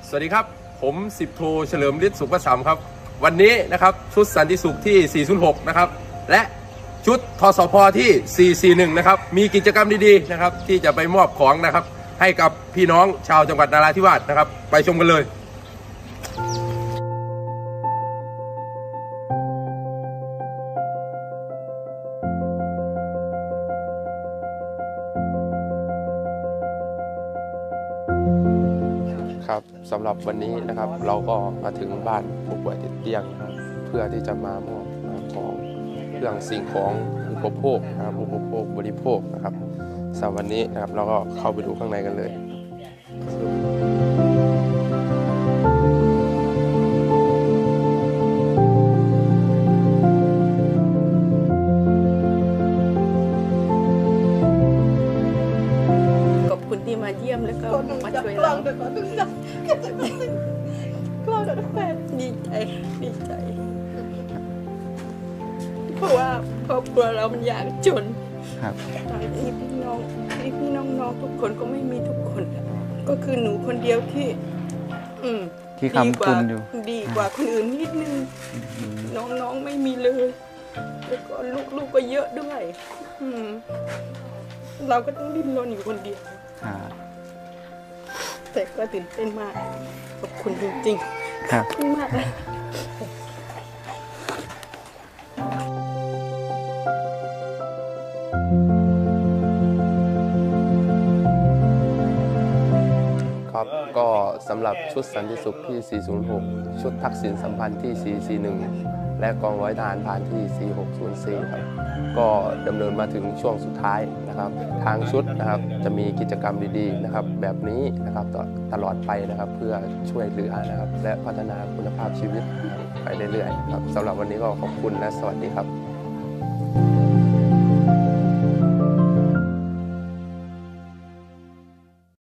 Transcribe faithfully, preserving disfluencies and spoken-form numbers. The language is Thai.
สวัสดีครับผมสิบโทเฉลิมฤทธิ์สุขประสามครับวันนี้นะครับชุดสันติสุขที่สี่ศูนย์หกนะครับและชุดทสพที่สี่สี่หนึ่งนะครับมีกิจกรรมดีๆนะครับที่จะไปมอบของนะครับให้กับพี่น้องชาวจังหวัดนราธิวาสนะครับไปชมกันเลยครับสำหรับวันนี้นะครับเราก็มาถึงบ้านผู้ป่วยติดเตียงนะครับเพื่อที่จะมามอบของเครื่องสิ่งของอุปโภคนะครับอุปโภคบริโภคนะครับสำหรับวันนี้นะครับเราก็เข้าไปดูข้างในกันเลยขอบคุณที่มาเยี่ยมแล้วก็มาช่วยเราดีใจดีใจเพราะว่าครอบครัวเรามันยากจนครับพี่พี่น้องพี่พี่น้องน้องทุกคนก็ไม่มีทุกคนก็คือหนูคนเดียวที่อืมที่คำคุณอยู่ดีกว่าคนอื่นนิดนึงน้องๆไม่มีเลยแล้วก็ลูกๆก็เยอะด้วยอืมเราก็ต้องดิ้นรนอยู่คนเดียวแต่ก็ตื่นเต้นมากขอบคุณจริงๆขอบคุณมากเลยครับก็สำหรับชุดสันติสุขที่สี่ศูนย์หกชุดทักษิณสัมพันธ์ที่สี่สี่หนึ่งและกองร้อยทหารพรานที่สี่หกศูนย์สี่ครับก็ดำเนินมาถึงช่วงสุดท้ายนะครับทางชุดนะครับจะมีกิจกรรมดีๆนะครับแบบนี้นะครับตลอดไปนะครับเพื่อช่วยเหลือนะครับและพัฒนาคุณภาพชีวิตไปเรื่อยๆครับสำหรับวันนี้ก็ขอบคุณและสวัสดีครับ